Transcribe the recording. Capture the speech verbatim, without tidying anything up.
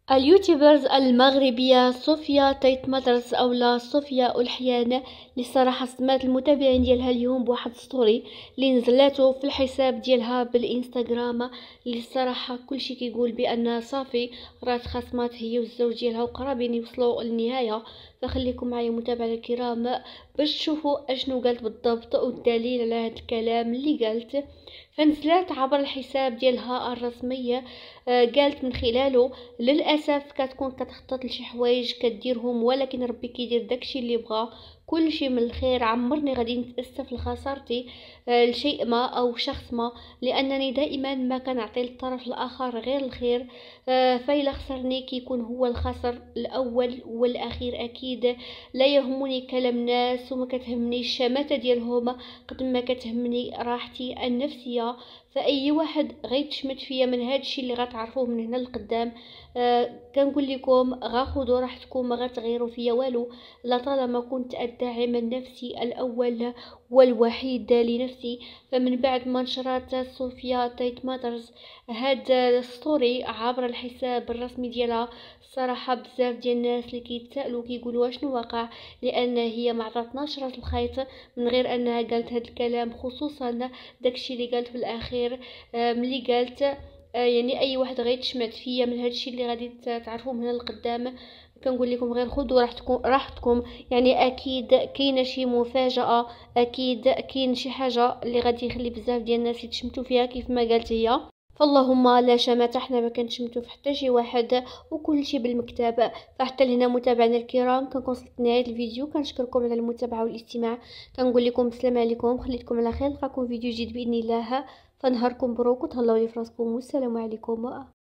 اليوتيوبرز المغربية صوفيا تيت ماترز أولا صوفيا ألحيان اللي صراحة صدمات المتابعين ديالها اليوم بواحد ستوري اللي نزلاتو في الحساب ديالها بالانستغرام، اللي الصراحة كلشي كيقول بأن صافي راه خاصمات هي والزوج ديالها وقرابين يوصلوا للنهاية. فخليكم معايا متابعينا الكرام باش تشوفوا اشنو قالت بالضبط والدليل على هذا الكلام اللي قالت. فنزلات عبر الحساب ديالها الرسمي، آه، قالت من خلاله: للاسف كتكون كتخطط لشي حوايج كديرهم، ولكن ربي كيدير داكشي اللي بغا، كل شيء من الخير. عمرني غادي نتاسف لخسارتي آه، لشيء ما او شخص ما، لانني دائما ما كنعطي للطرف الاخر غير الخير. آه، فإلا خسرني كيكون هو الخسر الاول والاخير اكيد. لا يهمني كلام الناس وما كتهمنيش الشماتة ديالهم قد ما كتهمني راحتي النفسيه. فاي واحد غيتشمت فيا من هادشي اللي غتعرفوه من هنا لقدام، آه كنقول لكم غاخذوا راحتكم، ما غتغيروا فيا والو، لطالما كنت الداعم النفسي الاول والوحيد لنفسي. فمن بعد ما نشرت صوفيا تيت ماترز هاد الستوري عبر الحساب الرسمي ديالها، الصراحه بزاف ديال الناس اللي كيتسائلوا كيقولوا شنو وقع، لان هي ما عطاتناش راس الخيط من غير انها قالت هاد الكلام، خصوصا داكشي اللي قالت في الاخير. آه، ملي قالت آه، يعني اي واحد غيتشمت فيا من هادشي اللي غادي تعرفوه من هنا لقدام، كنقول لكم غير خذوا راحتكم راحتكم. يعني اكيد كاينه شي مفاجاه، اكيد كاين شي حاجه اللي غادي يخلي بزاف ديال الناس يتشمتوا فيها كيف ما قالت هي. فاللهم لا شماتة، احنا ما كنشمتو في حتى شي واحد وكل شي بالمكتب. فحتى لهنا متابعينا الكرام كنكون وصلت لنهايه الفيديو، كنشكركم على المتابعه والاستماع، كنقول لكم السلام عليكم، خليتكم على خير، نلقاكم فيديو جديد باذن الله. فنهاركم مبروك وتهلاو لي فراسكم، والسلام عليكم.